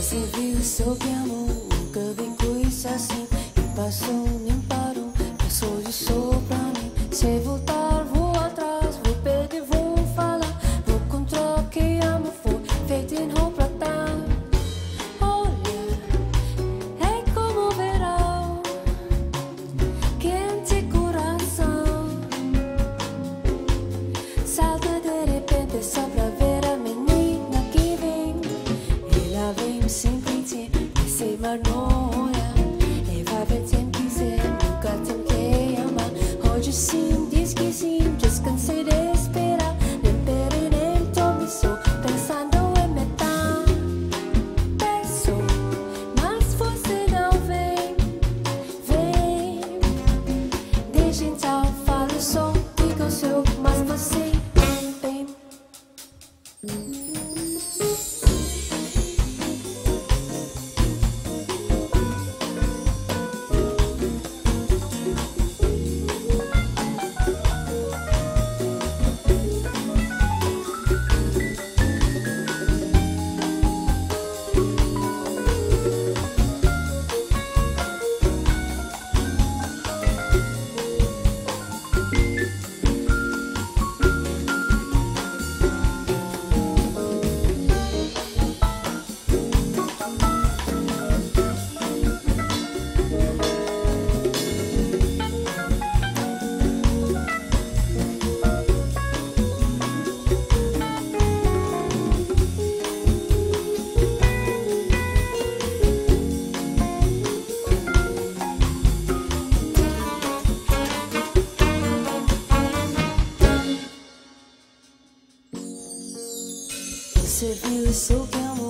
Você viu, soubemos, nunca vi coisa assim. E passou, nem parou, passou de só pra mim. Se voltar, vou atrás, vou pedir, vou falar. Vou contra que amo, vou feito em roupa tá. Olha, é como verão, quente coração. Salta de repente só pra ver a menina que vem. Ela vem sem pedir, sem marnoia. E vai ver sem quiser, nunca tentei amar. Hoje sim, diz que sim, descansei de esperar. Nem pere, nem tome só, pensando em metade. Peço, mas você não vem, vem. Deixa então, fala só, diga o seu, mas você não vem. Você viu, isso que amo.